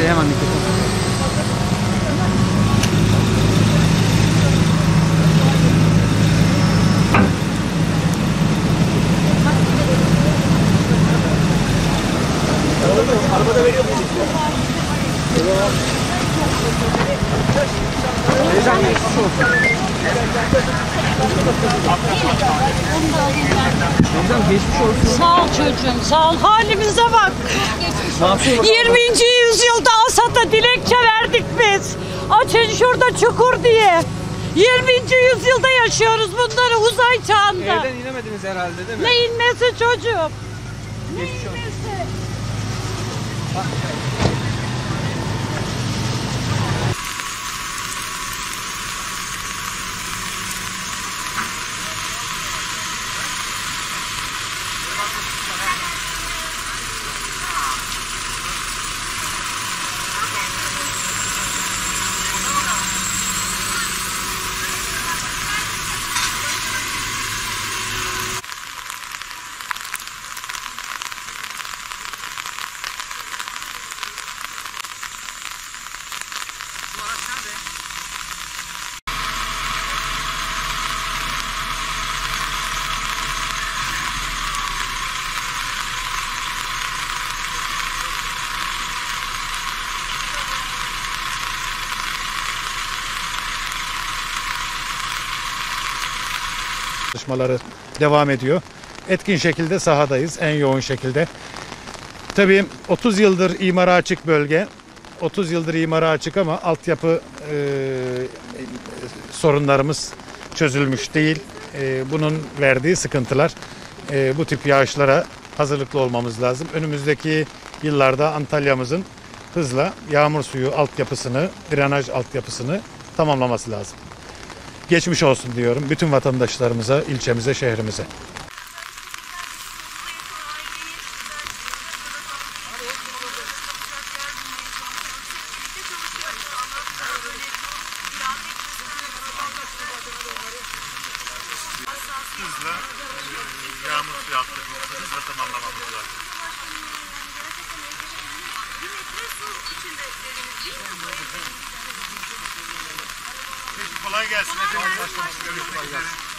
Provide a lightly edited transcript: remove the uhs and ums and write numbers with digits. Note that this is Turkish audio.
Teyze hemen mikrofon. Arabada veriyor musun? Teyzem geçmiş olsun. Teyzem geçmiş olsun. Sağ ol çocuğum, sağ ol. Halimize bak. 20. yüzyılda Asad'a dilekçe verdik biz. Açın şurada çukur diye. 20. yüzyılda yaşıyoruz bunları uzay çağında. Evden inemediniz herhalde değil mi? Ne inmesi çocuğum? Ne Geçmiş olsun. inmesi? Çalışmaları devam ediyor. Etkin şekilde sahadayız, en yoğun şekilde. Tabii 30 yıldır imara açık bölge. 30 yıldır imara açık ama altyapı sorunlarımız çözülmüş değil. Bunun verdiği sıkıntılar. Bu tip yağışlara hazırlıklı olmamız lazım. Önümüzdeki yıllarda Antalya'mızın hızla yağmur suyu altyapısını, drenaj altyapısını tamamlaması lazım. Geçmiş olsun diyorum bütün vatandaşlarımıza, ilçemize, şehrimize. Hızla yağmur suyu altyapısını hızla tamamlamamız lazım. Kolay gelsin. Hepiniz. Kolay gelsin.